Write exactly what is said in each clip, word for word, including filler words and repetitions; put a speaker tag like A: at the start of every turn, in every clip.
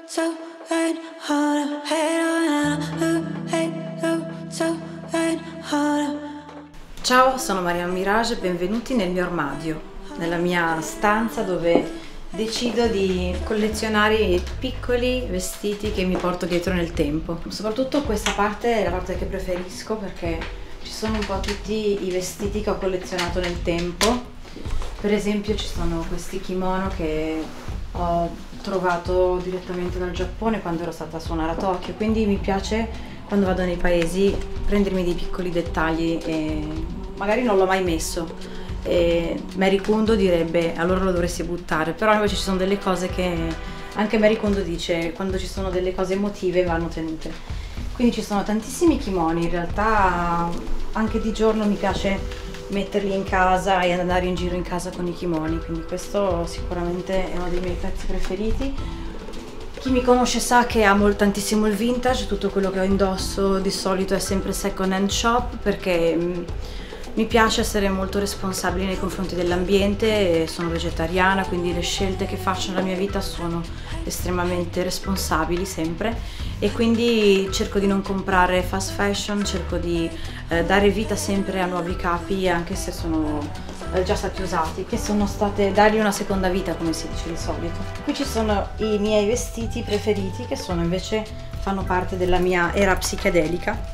A: so good, hold up, hey, oh, hey, go, so good, hold up.
B: Ciao, sono Marianne Mirage e benvenuti nel mio armadio, nella mia stanza dove decido di collezionare i piccoli vestiti che mi porto dietro nel tempo. Soprattutto questa parte è la parte che preferisco perché ci sono un po' tutti i vestiti che ho collezionato nel tempo. Per esempio ci sono questi kimono che ho trovato direttamente dal Giappone quando ero stata a suonare a Tokyo, quindi mi piace quando vado nei paesi prendermi dei piccoli dettagli e magari non l'ho mai messo. E Marie Kondo direbbe allora lo dovresti buttare, però invece ci sono delle cose che anche Marie Kondo dice quando ci sono delle cose emotive vanno tenute. Quindi ci sono tantissimi kimono, in realtà anche di giorno mi piace metterli in casa e andare in giro in casa con i kimoni, quindi questo sicuramente è uno dei miei pezzi preferiti. Chi mi conosce sa che amo tantissimo il vintage, tutto quello che ho indosso di solito è sempre second hand shop perché mh, mi piace essere molto responsabile nei confronti dell'ambiente, sono vegetariana, quindi le scelte che faccio nella mia vita sono estremamente responsabili sempre e quindi cerco di non comprare fast fashion, cerco di eh, dare vita sempre a nuovi capi anche se sono eh, già stati usati, che sono state dargli una seconda vita come si dice di solito. Qui ci sono i miei vestiti preferiti che sono invece fanno parte della mia era psichedelica,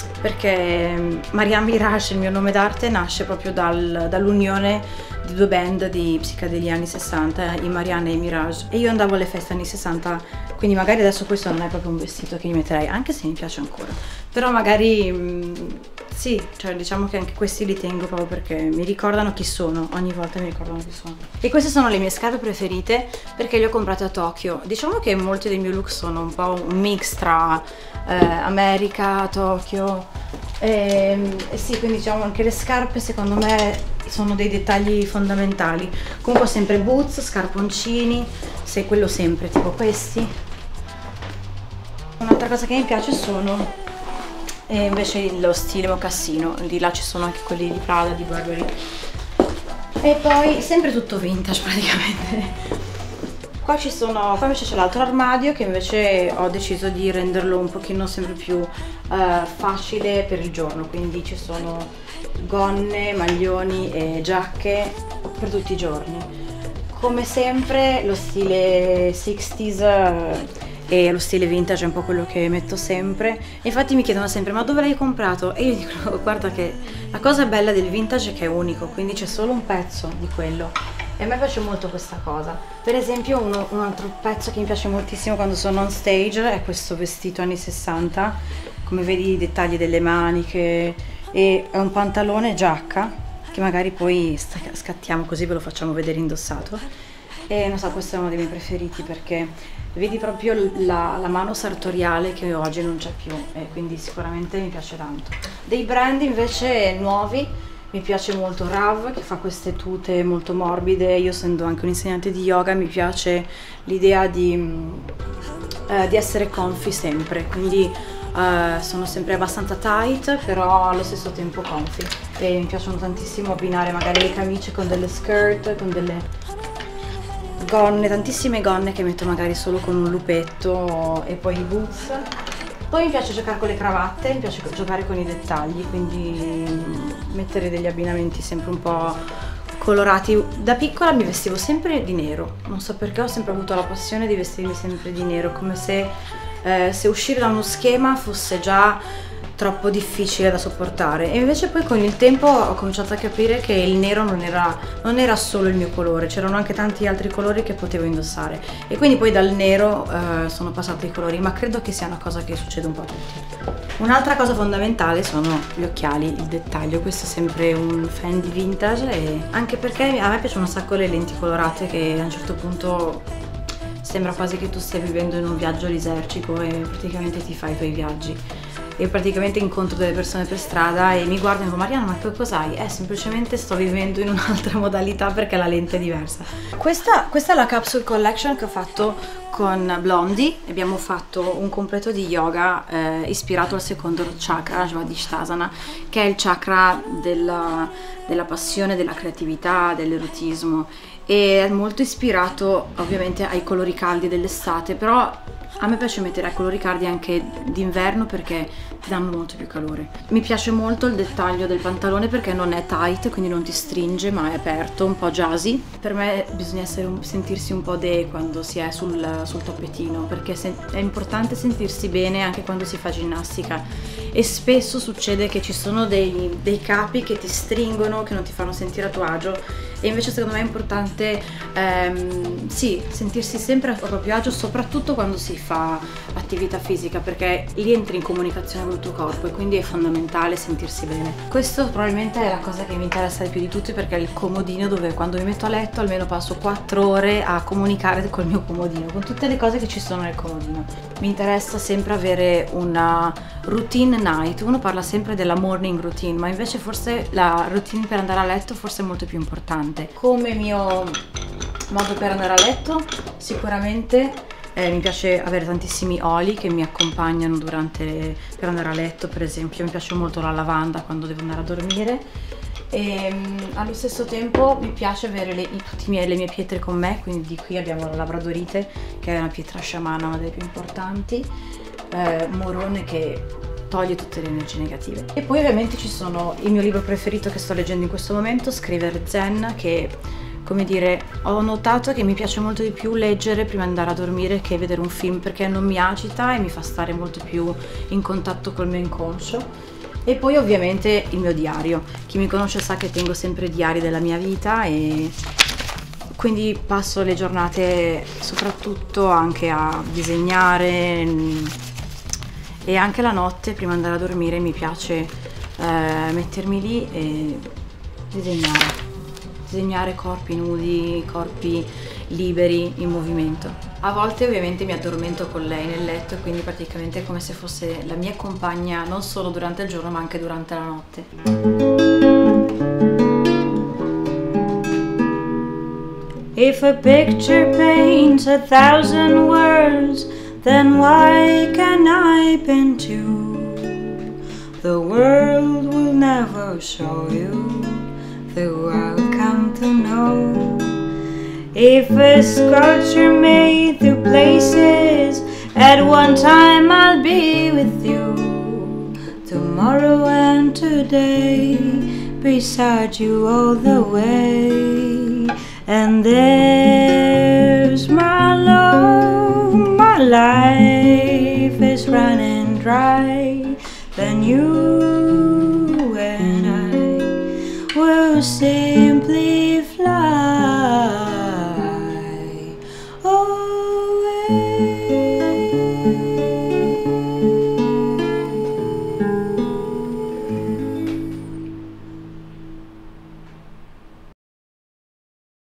B: perché Marianne Mirage, il mio nome d'arte, nasce proprio dal, dall'unione di due band di psichedelia anni sessanta, i Marianne e i Mirage, e io andavo alle feste anni sessanta, quindi magari adesso questo non è proprio un vestito che mi metterei, anche se mi piace ancora, però magari mh, sì, cioè diciamo che anche questi li tengo proprio perché mi ricordano chi sono, ogni volta mi ricordano chi sono. E queste sono le mie scarpe preferite perché le ho comprate a Tokyo. Diciamo che molti dei miei look sono un po' un mix tra eh, America, Tokyo, e, e sì, quindi diciamo anche le scarpe secondo me sono dei dettagli fondamentali. Comunque sempre boots, scarponcini, se quello sempre, tipo questi. Un'altra cosa che mi piace sono e invece lo stile mocassino, di là ci sono anche quelli di Prada, di Burberry, e poi sempre tutto vintage praticamente. Qua ci sono, qua invece c'è l'altro armadio che invece ho deciso di renderlo un pochino sempre più uh, facile per il giorno, quindi ci sono gonne, maglioni e giacche per tutti i giorni. Come sempre lo stile sessanta uh, e lo stile vintage è un po' quello che metto sempre, e infatti mi chiedono sempre ma dove l'hai comprato? E io dico guarda che la cosa bella del vintage è che è unico, quindi c'è solo un pezzo di quello e a me piace molto questa cosa. Per esempio uno, un altro pezzo che mi piace moltissimo quando sono on stage è questo vestito anni sessanta, come vedi i dettagli delle maniche, e è un pantalone giacca che magari poi scattiamo così ve lo facciamo vedere indossato, e non so, questo è uno dei miei preferiti perché vedi proprio la, la mano sartoriale che oggi non c'è più e quindi sicuramente mi piace tanto. Dei brand invece nuovi mi piace molto Rav, che fa queste tute molto morbide. Io essendo anche un insegnante di yoga mi piace l'idea di, eh, di essere comfy sempre, quindi eh, sono sempre abbastanza tight però allo stesso tempo comfy, e mi piacciono tantissimo abbinare magari le camicie con delle skirt, con delle gonne, tantissime gonne che metto magari solo con un lupetto, e poi i boots. Poi mi piace giocare con le cravatte, mi piace giocare con i dettagli, quindi mettere degli abbinamenti sempre un po' colorati. Da piccola mi vestivo sempre di nero, non so perché ho sempre avuto la passione di vestirmi sempre di nero, come se, eh, se uscire da uno schema fosse già troppo difficile da sopportare, e invece poi con il tempo ho cominciato a capire che il nero non era, non era solo il mio colore, c'erano anche tanti altri colori che potevo indossare, e quindi poi dal nero eh, sono passati ai colori, ma credo che sia una cosa che succede un po' a tutti. Un'altra cosa fondamentale sono gli occhiali, il dettaglio. Questo è sempre un fan di vintage, e anche perché a me piacciono un sacco le lenti colorate che a un certo punto sembra quasi che tu stia vivendo in un viaggio lisergico e praticamente ti fai i tuoi viaggi. Io praticamente incontro delle persone per strada e mi guardano e dico Marianne, ma che cos'hai? Eh, semplicemente sto vivendo in un'altra modalità perché la lente è diversa. Questa, questa è la capsule collection che ho fatto con Blondie. Abbiamo fatto un completo di yoga eh, ispirato al secondo chakra, Svadhisthana, che è il chakra della, della passione, della creatività, dell'erotismo, e è molto ispirato ovviamente ai colori caldi dell'estate, però A me piace mettere colori caldi anche d'inverno perché ti danno molto più calore. Mi piace molto il dettaglio del pantalone perché non è tight, quindi non ti stringe ma è aperto, un po' jazzy. Per me bisogna essere un, sentirsi un po' de quando si è sul, sul tappetino, perché è importante sentirsi bene anche quando si fa ginnastica, e spesso succede che ci sono dei, dei capi che ti stringono, che non ti fanno sentire a tuo agio, e invece secondo me è importante ehm, sì, sentirsi sempre a proprio agio, soprattutto quando si fa attività fisica, perché lì entri in comunicazione con il tuo corpo e quindi è fondamentale sentirsi bene. Questo probabilmente è la cosa che mi interessa di più di tutti, perché è il comodino dove quando mi metto a letto almeno passo quattro ore a comunicare col mio comodino, con tutte le cose che ci sono nel comodino. Mi interessa sempre avere una routine night. Uno parla sempre della morning routine, ma invece forse la routine per andare a letto forse è molto più importante. Come mio modo per andare a letto, sicuramente eh, mi piace avere tantissimi oli che mi accompagnano durante per andare a letto. Per esempio mi piace molto la lavanda quando devo andare a dormire, e um, allo stesso tempo mi piace avere le, tutte le mie pietre con me, quindi di qui abbiamo la labradorite, che è una pietra sciamana, una delle più importanti, eh, morone, che toglie tutte le energie negative. E poi ovviamente ci sono il mio libro preferito che sto leggendo in questo momento, Scrivere Zen, che, come dire, ho notato che mi piace molto di più leggere prima di andare a dormire che vedere un film, perché non mi agita e mi fa stare molto più in contatto col mio inconscio. E poi ovviamente il mio diario. Chi mi conosce sa che tengo sempre diari della mia vita, e quindi passo le giornate soprattutto anche a disegnare, e anche la notte prima di andare a dormire mi piace eh, mettermi lì e disegnare, disegnare corpi nudi, corpi liberi in movimento. A volte ovviamente mi addormento con lei nel letto, e quindi praticamente è come se fosse la mia compagna non solo durante il giorno ma anche durante la notte.
A: If a picture paints a thousand words, then why can I paint you? The world will never show you the world come to know. If a sculpture made through places, at one time I'll be with you, tomorrow and today, beside you all the way. And there's my love, my life is running dry, then you and I will simply fly away.